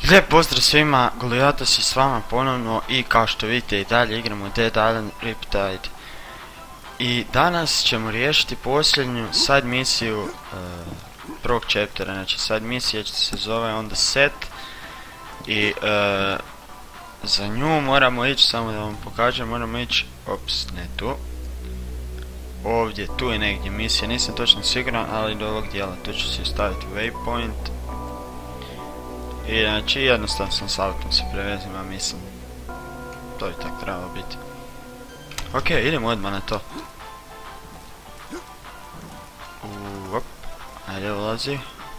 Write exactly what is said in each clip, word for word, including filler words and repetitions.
Lijep pozdrav svima, Goliatas je s vama ponovno i kao što vidite i dalje igramo Dead Island Riptide. I danas ćemo riješiti posljednju side misiju uh, prvog chaptera, znači side misija se zove On the Set. I uh, za nju moramo ići, samo da vam pokažem, moramo ići, ops, ne tu. Ovdje, tu je negdje misija, nisam točno siguran, ali do ovog dijela, tu ću si staviti waypoint. I znači jednostavno sam s autom se prevezim, a mislim, to bi tako trebalo biti. Ok, idemo odmah na to. Uop, ajde ulazi.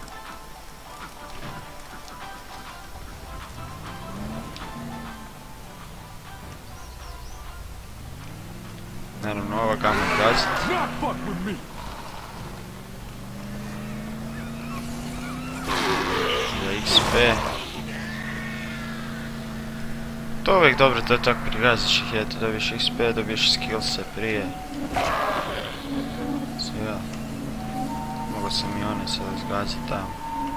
Naravno ova gama gazit. Za X P. To je uvijek dobro, to je tako prigaziš ih, eto dobiješ X P, dobiješ skillse prije. Sve. Mogu sam i one se izgaziti tamo.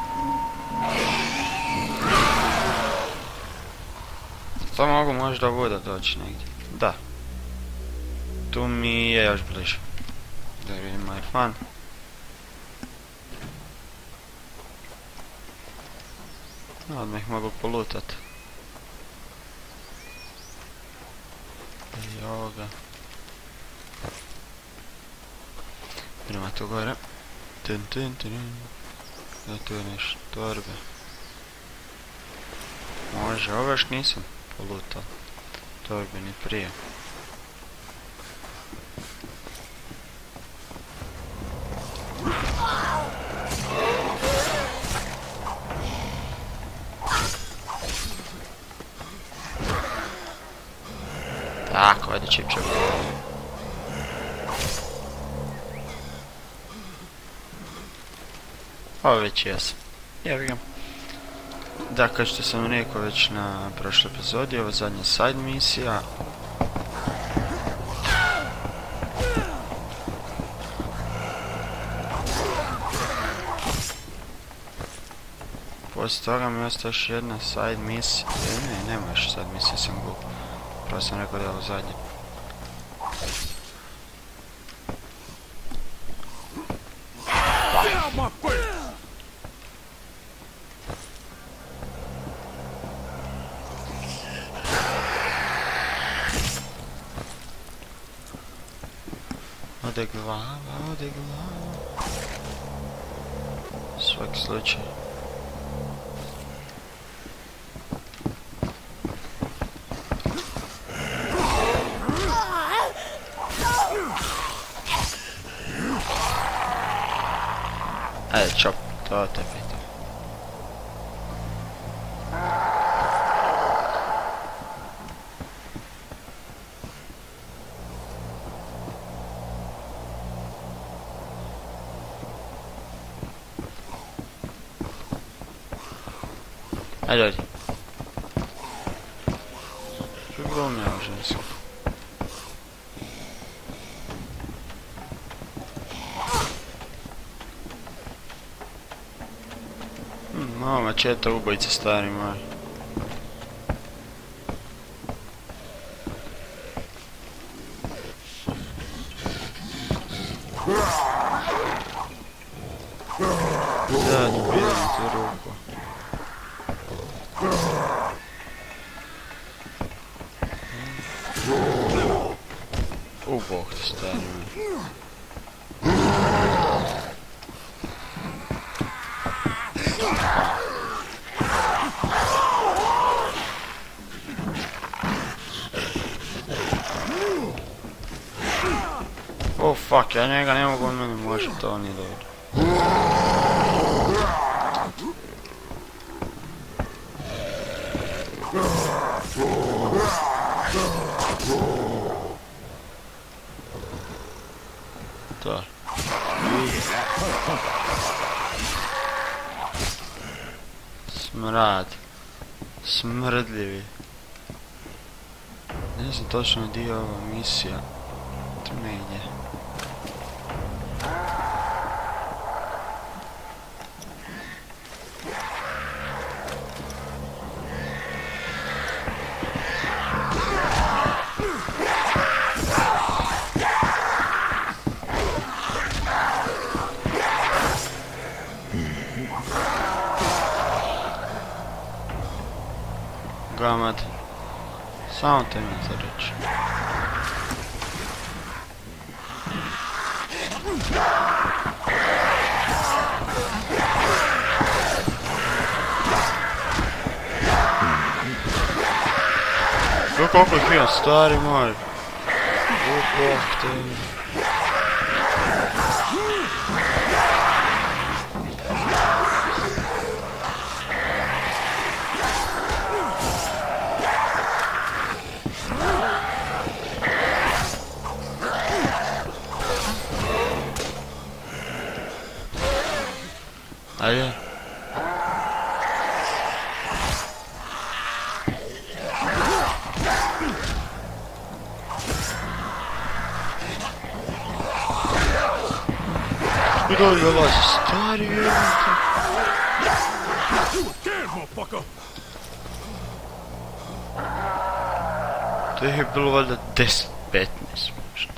To mogu možda ovuda doći negdje. Da. Tu mi je još bliže. Da vidim my fun. Odmah ih mogu polutat. I ovoga. Idemo tu gore. Tun tun tun. Da tu je nešto torbe. Može, ovo još nisam polutao. Torbe ni prije. Tako, ajde čipčev. Ovo već jesam. Jevi ga. Da, kao što sam rekao već na prošloj epizodi, ovo zadnja side misija. Poslije toga mi ostaje još jedna side misija. Ne, nema još side misija, sam glup. Prvo sam rekao da je ovo zadnje. Ode glava, ode glava. Svaki slučaj. Ajde, čop, to te pitam. Ajde, ajde. Što je bilo mjavo žensko? Malo mačeta ubojice stari moj. Zadnji bijem tu ruku. U bog ti stari moj. Oh fuck, ja njega ne mogu, on mene može, to nije dobro. To. Smrad. Smrdljivi. Ne znam točno dio ova misija. Tu negdje. Gamad. Samo te mi za reći. Koliko ih ima, stari moj. Upoh te. Ajde. I doli dolazi, stari vjerujte. To je bilo valjda deset petnaest možda.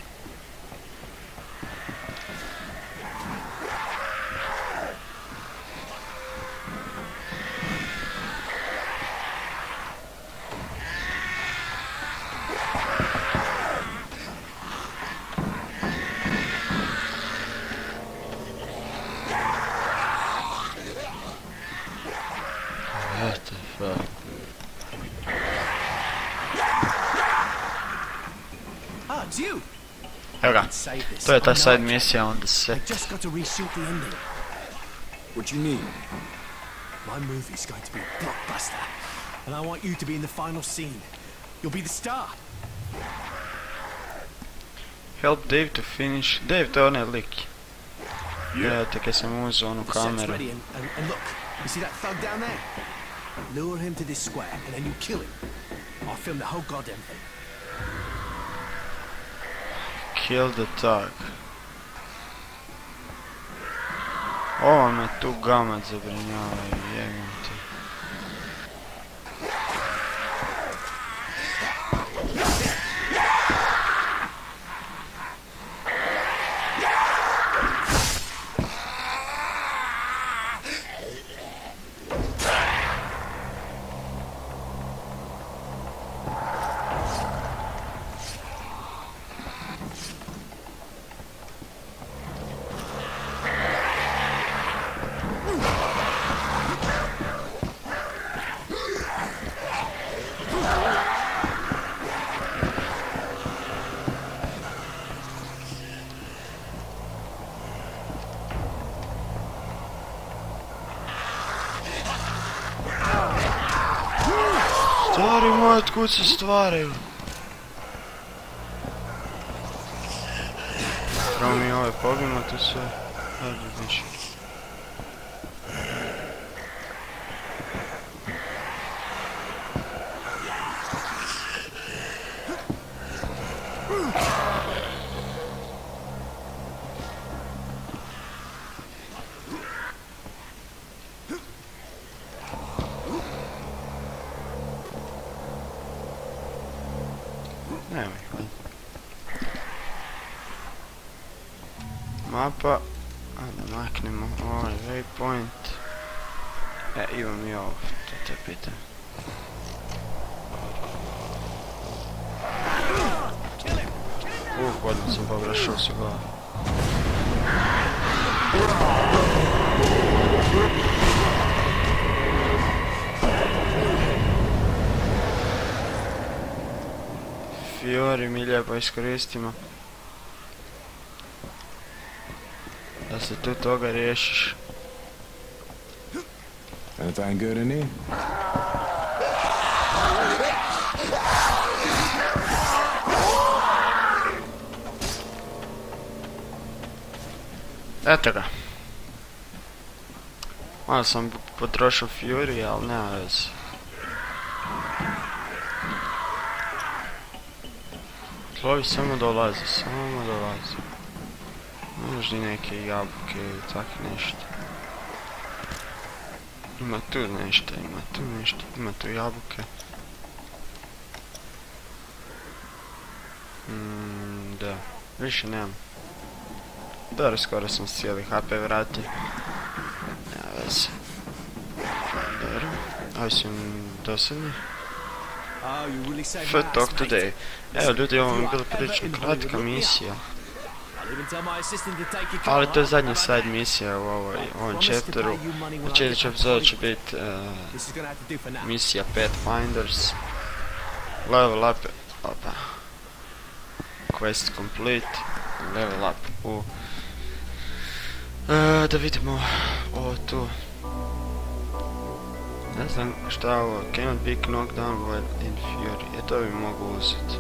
What the fuck? Ah, it's you. Evo ga, to je ta side misija on the set. I just got to reshoot the ending. What do you mean? My movie's going to be a blockbuster, and I want you to be in the final scene. You'll be the star. Help Dave to finish. Dave, to je onaj lik. Ja, te kaj sam uzeo onu The set's kameru. ready, and, and, and look, you see that thug down there? Lure him to this square, and then you kill him. I'll film the whole goddamn thing. Kill the thug. Ovo me tu Gamad zabrinjava i jebim ti. Stvari moji, otkud se stvaraju? Pravo mi ove pobimo, to sve. Ajde, više. Nemoj, hvala. Mapa. Ajde, maknemo ovaj waypoint. E, imam i ovo, to te pitam. Uh, godin sam pobrašao se glava. Fiori mi lijepo iskoristimo. Da se tu toga riješiš. Anything good in here? Eto ga. Malo sam potrošio Fury, ali nema veze. Tlovi samo dolaze, samo dolaze. Možda i neke jabuke ili tak nešto. Ima tu nešto, ima tu nešto, ima tu jabuke. Mm, da, više nemam. Dobro, skoro sam cijeli H P vratio. Nema veze. se. Dobro. Ovo su dosadni. For talk today. Evo ljudi, ovo mi je bila prilično kratka misija. Ali to je zadnja side misija u ovoj, ovom chapteru. U sljedećoj epizodu će biti uh, misija Pathfinders. Level up, opa. Quest complete. Level up u... Uh, da vidimo ovo tu. Ne znam šta je ovo. Cannot be knocked down while in fury. E to bi mogu uzeti.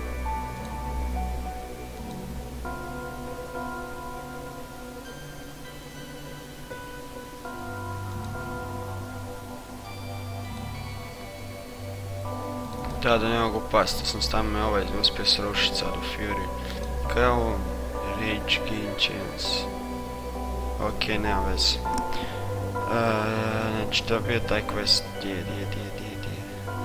Da, da ne mogu pasti, sam stavio me ovaj uspio srušiti sad u Fury. Kao Rage Gain Chance. Ok, nema veze. Uh, znači to je bio taj quest. Gdje, gdje, gdje, gdje, gdje.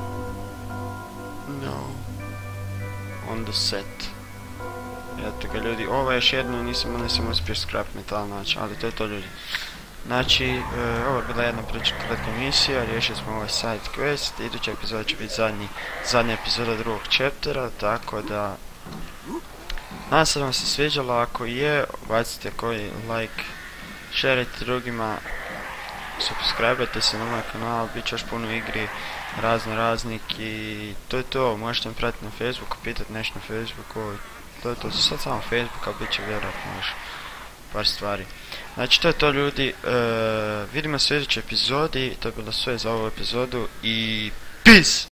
No. On the set. Eto ga ljudi, ovo je još jedno, nisam, nisam uspio scrap metal naći, ali to je to ljudi. Znači, uh, ovo je bila jedna prilično kratka misija, riješili smo ovaj side quest, iduća epizoda će biti zadnji, zadnja epizoda drugog chaptera, tako da... Nadam se da vam se sviđalo, ako je, bacite koji like, šerite drugima, subscribe-ajte se na moj kanal, bit će još puno igri, razno raznik i to je to, možete me pratiti na Facebooku, pitati nešto na Facebooku, to je to, sad samo Facebook, ali bit će vjerojatno još par stvari. Znači to je to ljudi, uh, vidimo se u sljedećoj epizodi, to je bilo sve za ovu epizodu i peace!